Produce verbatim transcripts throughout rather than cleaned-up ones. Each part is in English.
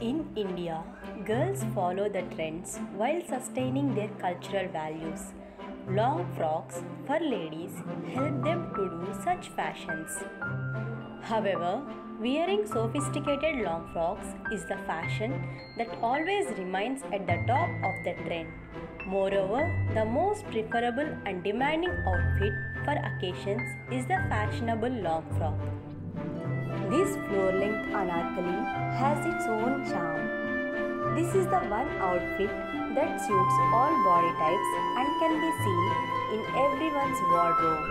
In India, girls follow the trends while sustaining their cultural values. Long frocks for ladies help them to do such fashions. However, wearing sophisticated long frocks is the fashion that always remains at the top of the trend. Moreover, the most preferable and demanding outfit for occasions is the fashionable long frock. This floor-length anarkali has its own charm. This is the one outfit that suits all body types and can be seen in everyone's wardrobe.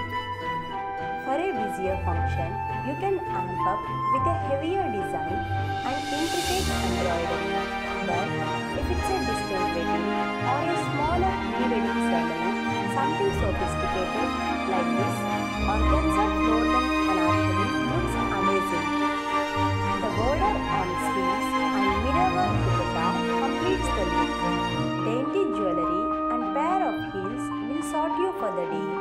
For a busier function, you can amp up with a heavier design and intricate embroidery. But if it's a distant wedding or a smaller pre-wedding ceremony, something sophisticated like this organza floor-length anarkali looks amazing. The border on sleeves and mirror-work dupatta completes the look. Dainty jewellery and pair of heels will sort you for the day.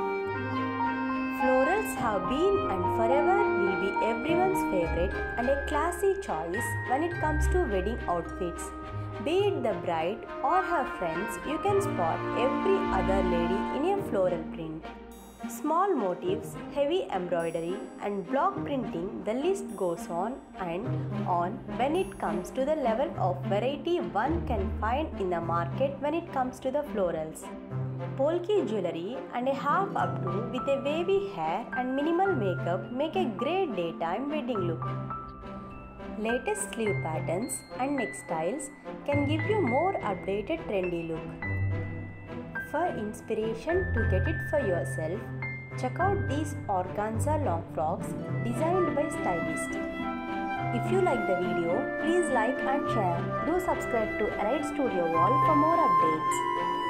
Florals have been and forever will be everyone's favorite and a classy choice when it comes to wedding outfits. Be it the bride or her friends, you can spot every other lady in a floral print. Small motifs, heavy embroidery and block printing, the list goes on and on when it comes to the level of variety one can find in the market when it comes to the florals. Polki jewellery and a half updo with a wavy hair and minimal makeup make a great daytime wedding look. Latest sleeve patterns and neck styles can give you more updated trendy look. For inspiration to get it for yourself, check out these organza long frocks designed by stylists. If you like the video, please like and share. Do subscribe to Elite Studio Wall for more updates.